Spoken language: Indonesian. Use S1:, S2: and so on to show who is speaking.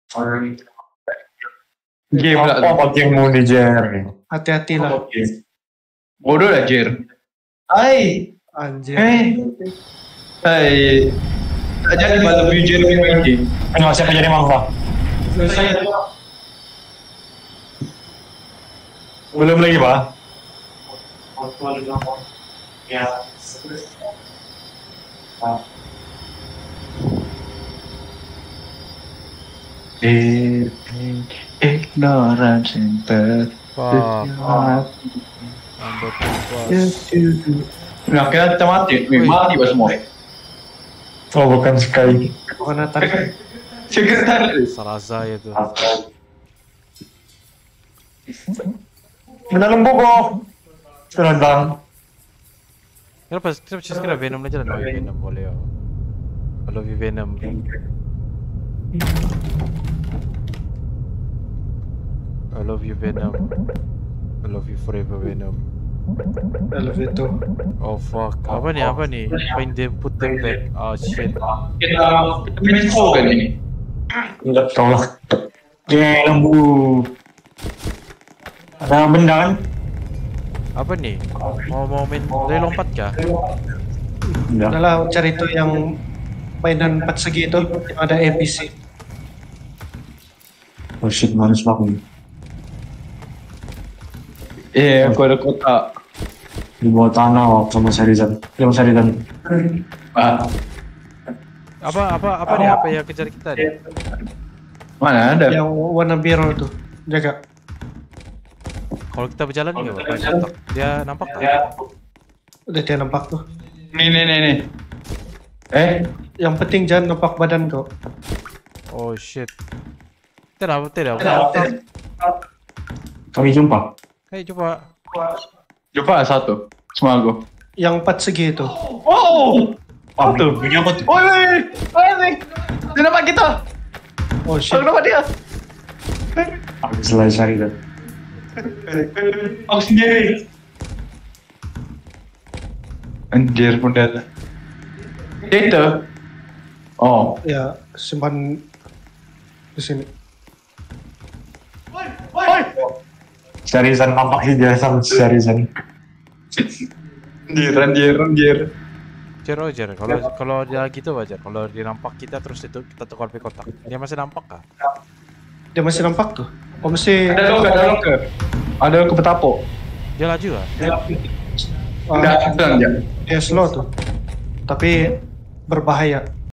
S1: Game lah.
S2: Apa yang mau di Jer?
S3: Hati-hatilah.
S1: Bodoh lah Jer.
S3: Anjir.
S1: Hai. Jadi bantu Jer main game.
S2: Nggak siapa jadi mangsa? Belum lagi pak?
S1: Ignorance center. Nah, kita mati pas semua.
S2: Oh bukan sekali.
S3: Bukan Nathan.
S1: Sekretaris.
S4: Salazar itu.
S2: Mendalam buku. Serantang.
S4: Kenapa sekarang Venom aja lah, Venom boleh ya. Kalau Venom. I love you Venom. I love you forever Venom.
S3: I love you too.
S4: Oh fuck. Apa nih? Find them, put them back. Oh shit.
S1: Kita main kan ini.
S2: Enggak tahu lah. Ya lembu. Ada benda kan?
S4: Apa nih? Mau main dari lompat kah?
S2: Enggak.
S3: Udah lah, cari tuh yang mainan 4 segi itu yang ada ABC.
S2: Oh shit, manis banget.
S1: Aku ada kotak.
S2: Di bawah tanah waktu sama Sarizan.
S4: Apa nih? Apa yang kejar kita nih?
S1: Mana ada?
S3: Yang warna biru tuh. Jaga.
S4: Kalau kita berjalan nih, dia nampak tak?
S3: Udah dia nampak tuh.
S1: Nih.
S3: Yang penting jangan nampak badan kau.
S4: Oh shit. Tidak.
S2: Kami jumpa.
S4: Hey, coba.
S1: Coba satu. Semua aku.
S3: Yang 4 segi itu.
S1: Oh,
S2: Tuh, punya apa tuh?
S1: Woi, dia nampak kita.
S3: Oh shit.
S1: Aku nampak dia.
S2: Aku selesai Sarizan.
S1: Aku sendiri. Anjir pun ada. Itu. Oh.
S3: Ya, simpan di sini.
S2: Sarizan nampak sih dia sama Sarizan.
S1: Anjir.
S4: Jer. Kalau dia gitu wajar. Kalau dia nampak kita terus itu kita tukar ke kotak. Dia masih nampak kah?
S3: Dia masih nampak tuh. Oh masih.
S1: Ada loker. Ada loker petapok.
S4: Dia laju kah?
S1: Enggak, dia.
S3: Dia slow tuh. Tapi berbahaya.